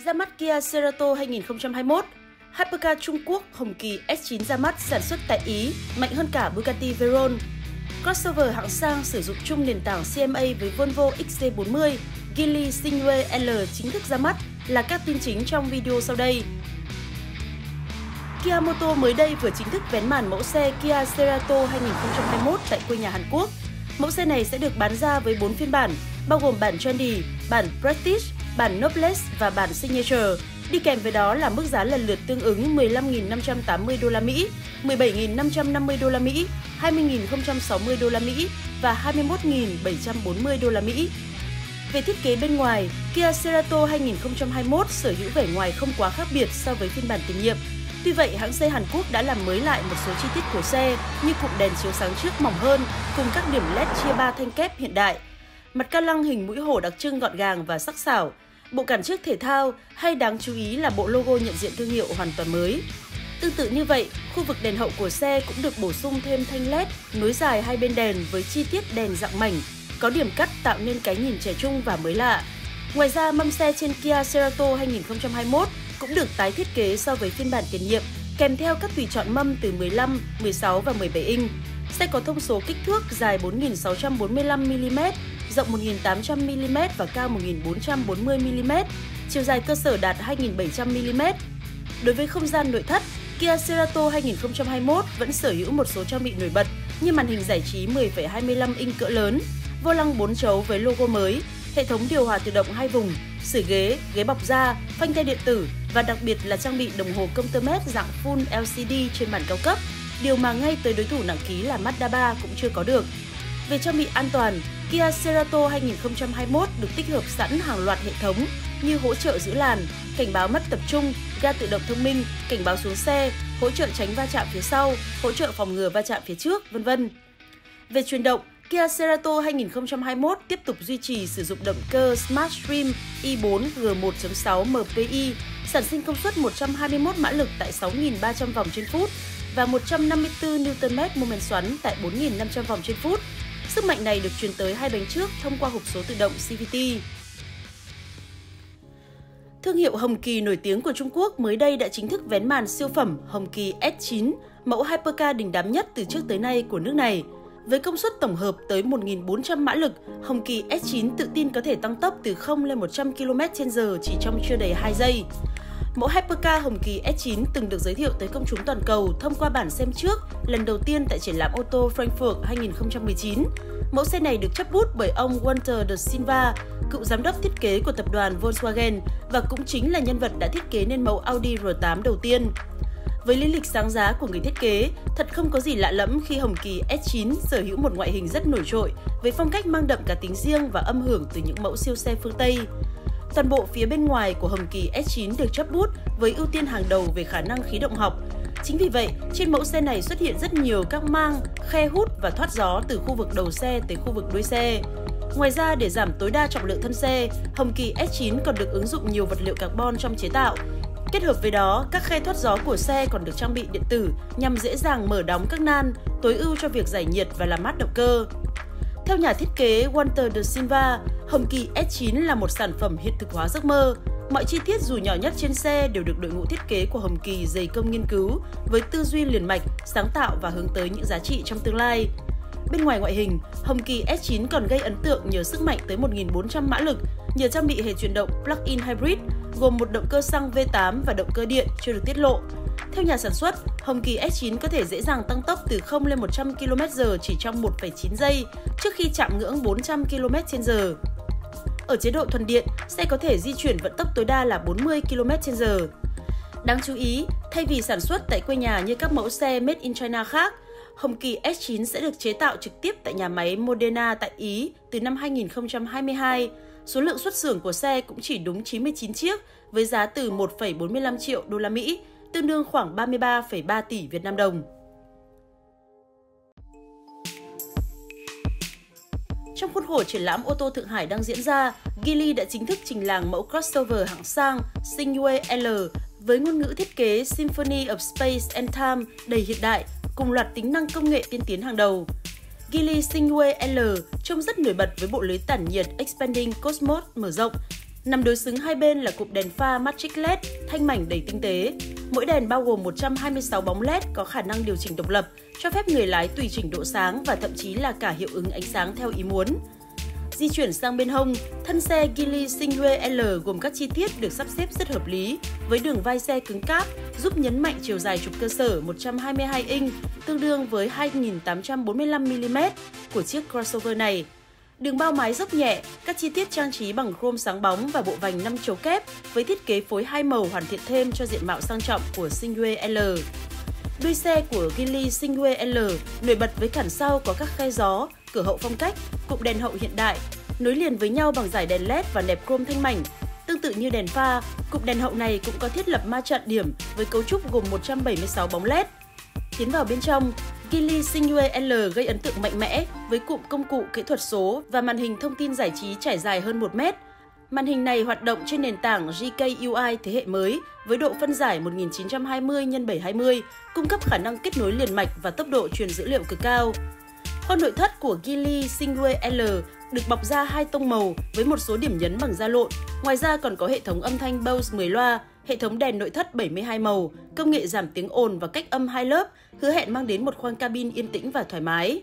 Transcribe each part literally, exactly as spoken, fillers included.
Ra mắt Kia Cerato hai nghìn không trăm hai mươi mốt. Hypercar Trung Quốc Hồng Kỳ S chín ra mắt, sản xuất tại Ý, mạnh hơn cả Bugatti Veyron. Crossover hạng sang sử dụng chung nền tảng xê em a với Volvo X C bốn mươi, Geely Stingray L chính thức ra mắt là các tin chính trong video sau đây. Kia Motor mới đây vừa chính thức vén màn mẫu xe Kia Cerato hai nghìn không trăm hai mươi mốt tại quê nhà Hàn Quốc. Mẫu xe này sẽ được bán ra với bốn phiên bản, bao gồm bản Trendy, bản Prestige, bản Noblesse và bản Signature. Đi kèm với đó là mức giá lần lượt tương ứng mười lăm nghìn năm trăm tám mươi đô la Mỹ, mười bảy nghìn năm trăm năm mươi đô la Mỹ, hai mươi nghìn không trăm sáu mươi đô la Mỹ và hai mươi mốt nghìn bảy trăm bốn mươi đô la Mỹ. Về thiết kế bên ngoài, Kia Cerato hai nghìn không trăm hai mươi mốt sở hữu vẻ ngoài không quá khác biệt so với phiên bản tiền nhiệm. Tuy vậy, hãng xe Hàn Quốc đã làm mới lại một số chi tiết của xe như cụm đèn chiếu sáng trước mỏng hơn cùng các điểm led chia ba thanh kép hiện đại. Mặt ca lăng hình mũi hổ đặc trưng gọn gàng và sắc sảo. Bộ cản trước thể thao hay đáng chú ý là bộ logo nhận diện thương hiệu hoàn toàn mới. Tương tự như vậy, khu vực đèn hậu của xe cũng được bổ sung thêm thanh led nối dài hai bên đèn với chi tiết đèn dạng mảnh, có điểm cắt tạo nên cái nhìn trẻ trung và mới lạ. Ngoài ra, mâm xe trên Kia Cerato hai nghìn không trăm hai mươi mốt cũng được tái thiết kế so với phiên bản tiền nhiệm, kèm theo các tùy chọn mâm từ mười lăm, mười sáu và mười bảy inch. Xe có thông số kích thước dài bốn nghìn sáu trăm bốn mươi lăm mi li mét, rộng một nghìn tám trăm mi li mét và cao một nghìn bốn trăm bốn mươi mi li mét, chiều dài cơ sở đạt hai nghìn bảy trăm mi li mét. Đối với không gian nội thất, Kia Cerato hai nghìn không trăm hai mươi mốt vẫn sở hữu một số trang bị nổi bật như màn hình giải trí mười phẩy hai mươi lăm inch cỡ lớn, vô lăng bốn chấu với logo mới, hệ thống điều hòa tự động hai vùng, sưởi ghế, ghế bọc da, phanh tay điện tử và đặc biệt là trang bị đồng hồ công tơ mét dạng Full L C D trên bản cao cấp, điều mà ngay tới đối thủ nặng ký là Mazda ba cũng chưa có được. Về trang bị an toàn, Kia Cerato hai nghìn không trăm hai mươi mốt được tích hợp sẵn hàng loạt hệ thống như hỗ trợ giữ làn, cảnh báo mất tập trung, ga tự động thông minh, cảnh báo xuống xe, hỗ trợ tránh va chạm phía sau, hỗ trợ phòng ngừa va chạm phía trước, vân vân. Về truyền động, Kia Cerato hai nghìn không trăm hai mươi mốt tiếp tục duy trì sử dụng động cơ Smartstream i bốn G một chấm sáu M P I, sản sinh công suất một trăm hai mươi mốt mã lực tại sáu nghìn ba trăm vòng trên phút và một trăm năm mươi tư Newton mét mô men xoắn tại bốn nghìn năm trăm vòng trên phút. Sức mạnh này được truyền tới hai bánh trước thông qua hộp số tự động C V T. Thương hiệu Hồng Kỳ nổi tiếng của Trung Quốc mới đây đã chính thức vén màn siêu phẩm Hồng Kỳ S chín, mẫu hypercar đình đám nhất từ trước tới nay của nước này. Với công suất tổng hợp tới một nghìn bốn trăm mã lực, Hồng Kỳ S chín tự tin có thể tăng tốc từ không lên một trăm ki lô mét trên giờ chỉ trong chưa đầy hai giây. Mẫu hypercar Hồng Kỳ S chín từng được giới thiệu tới công chúng toàn cầu thông qua bản xem trước lần đầu tiên tại triển lãm ô tô Frankfurt hai nghìn không trăm mười chín. Mẫu xe này được chấp bút bởi ông Walter de Silva, cựu giám đốc thiết kế của tập đoàn Volkswagen và cũng chính là nhân vật đã thiết kế nên mẫu Audi R tám đầu tiên. Với lý lịch sáng giá của người thiết kế, thật không có gì lạ lẫm khi Hồng Kỳ S chín sở hữu một ngoại hình rất nổi trội với phong cách mang đậm cả tính riêng và âm hưởng từ những mẫu siêu xe phương Tây. Toàn bộ phía bên ngoài của Hồng Kỳ S chín được chấp bút với ưu tiên hàng đầu về khả năng khí động học. Chính vì vậy, trên mẫu xe này xuất hiện rất nhiều các mang, khe hút và thoát gió từ khu vực đầu xe tới khu vực đuôi xe. Ngoài ra, để giảm tối đa trọng lượng thân xe, Hồng Kỳ S chín còn được ứng dụng nhiều vật liệu carbon trong chế tạo. Kết hợp với đó, các khe thoát gió của xe còn được trang bị điện tử nhằm dễ dàng mở đóng các nan, tối ưu cho việc giải nhiệt và làm mát động cơ. Theo nhà thiết kế Walter de Silva, Hồng Kỳ S chín là một sản phẩm hiện thực hóa giấc mơ. Mọi chi tiết dù nhỏ nhất trên xe đều được đội ngũ thiết kế của Hồng Kỳ dày công nghiên cứu với tư duy liền mạch, sáng tạo và hướng tới những giá trị trong tương lai. Bên ngoài ngoại hình, Hồng Kỳ S chín còn gây ấn tượng nhờ sức mạnh tới một nghìn bốn trăm mã lực, nhờ trang bị hệ chuyển động plug-in hybrid gồm một động cơ xăng V tám và động cơ điện chưa được tiết lộ. Theo nhà sản xuất, Hồng Kỳ S chín có thể dễ dàng tăng tốc từ không lên một trăm ki lô mét trên giờ chỉ trong một phẩy chín giây trước khi chạm ngưỡng bốn trăm ki lô mét trên giờ. Ở chế độ thuần điện, xe có thể di chuyển vận tốc tối đa là bốn mươi ki lô mét trên giờ. Đáng chú ý, thay vì sản xuất tại quê nhà như các mẫu xe Made in China khác, Hồng Kỳ S chín sẽ được chế tạo trực tiếp tại nhà máy Modena tại Ý từ năm hai nghìn không trăm hai mươi hai. Số lượng xuất xưởng của xe cũng chỉ đúng chín mươi chín chiếc với giá từ một phẩy bốn mươi lăm triệu đô la Mỹ, tương đương khoảng ba mươi ba phẩy ba tỷ Việt Nam đồng. Trong khuôn khổ triển lãm ô tô Thượng Hải đang diễn ra, Geely đã chính thức trình làng mẫu crossover hạng sang Stingray L với ngôn ngữ thiết kế Symphony of Space and Time đầy hiện đại, cùng loạt tính năng công nghệ tiên tiến hàng đầu. Geely Stingray L trông rất nổi bật với bộ lưới tản nhiệt Expanding Cosmos mở rộng, Nằm đối xứng hai bên là cụm đèn pha Magic led thanh mảnh đầy tinh tế. Mỗi đèn bao gồm một trăm hai mươi sáu bóng led có khả năng điều chỉnh độc lập, cho phép người lái tùy chỉnh độ sáng và thậm chí là cả hiệu ứng ánh sáng theo ý muốn. Di chuyển sang bên hông, thân xe Geely Stingray L gồm các chi tiết được sắp xếp rất hợp lý, với đường vai xe cứng cáp, giúp nhấn mạnh chiều dài trục cơ sở một trăm hai mươi hai inch, tương đương với hai nghìn tám trăm bốn mươi lăm mi-li-mét của chiếc crossover này. Đường bao mái dốc nhẹ, các chi tiết trang trí bằng chrome sáng bóng và bộ vành năm chấu kép với thiết kế phối hai màu hoàn thiện thêm cho diện mạo sang trọng của Stingray L. Đuôi xe của Geely Stingray L nổi bật với cản sau có các khe gió, cửa hậu phong cách, cụm đèn hậu hiện đại, nối liền với nhau bằng dải đèn led và nẹp chrome thanh mảnh. Tương tự như đèn pha, cụm đèn hậu này cũng có thiết lập ma trận điểm với cấu trúc gồm một trăm bảy mươi sáu bóng led. Tiến vào bên trong, Geely Stingray L gây ấn tượng mạnh mẽ với cụm công cụ kỹ thuật số và màn hình thông tin giải trí trải dài hơn một mét. Màn hình này hoạt động trên nền tảng G K U I thế hệ mới với độ phân giải một nghìn chín trăm hai mươi nhân bảy trăm hai mươi, cung cấp khả năng kết nối liền mạch và tốc độ truyền dữ liệu cực cao. Kho nội thất của Geely Stingray L được bọc da hai tông màu với một số điểm nhấn bằng da lộn. Ngoài ra còn có hệ thống âm thanh Bose mười loa, hệ thống đèn nội thất bảy mươi hai màu, công nghệ giảm tiếng ồn và cách âm hai lớp, hứa hẹn mang đến một khoang cabin yên tĩnh và thoải mái.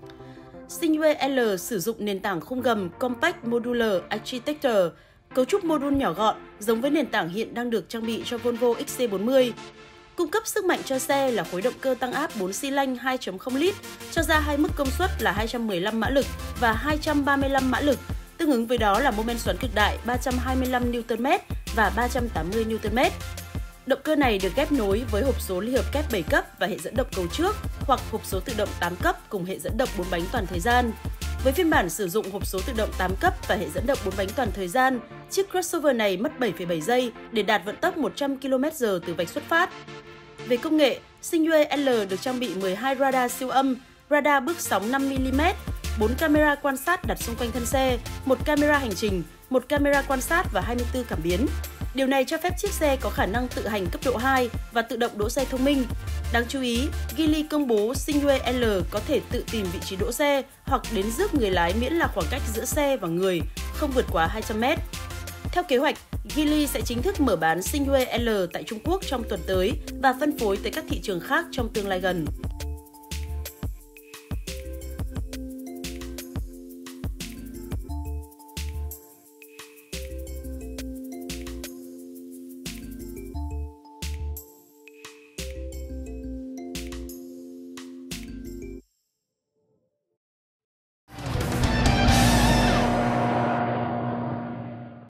Stingray L sử dụng nền tảng khung gầm Compact Modular Architecture, cấu trúc mô đun nhỏ gọn, giống với nền tảng hiện đang được trang bị cho Volvo X C bốn mươi. Cung cấp sức mạnh cho xe là khối động cơ tăng áp bốn xi lanh hai chấm không lít, cho ra hai mức công suất là hai trăm mười lăm mã lực và hai trăm ba mươi lăm mã lực, tương ứng với đó là mô men xoắn cực đại ba trăm hai mươi lăm niu tơn mét và ba trăm tám mươi niu tơn mét. Động cơ này được ghép nối với hộp số ly hợp kép bảy cấp và hệ dẫn động cầu trước hoặc hộp số tự động tám cấp cùng hệ dẫn động bốn bánh toàn thời gian. Với phiên bản sử dụng hộp số tự động tám cấp và hệ dẫn động bốn bánh toàn thời gian, chiếc crossover này mất bảy phẩy bảy giây để đạt vận tốc một trăm ki lô mét giờ từ vạch xuất phát. Về công nghệ, Stingray L được trang bị mười hai radar siêu âm, radar bước sóng năm mi-li-mét, bốn camera quan sát đặt xung quanh thân xe, một camera hành trình, một camera quan sát và hai mươi tư cảm biến. Điều này cho phép chiếc xe có khả năng tự hành cấp độ hai và tự động đỗ xe thông minh. Đáng chú ý, Geely công bố Stingray L có thể tự tìm vị trí đỗ xe hoặc đến rước người lái miễn là khoảng cách giữa xe và người không vượt quá hai trăm mét. Theo kế hoạch, Geely sẽ chính thức mở bán Stingray L tại Trung Quốc trong tuần tới và phân phối tới các thị trường khác trong tương lai gần.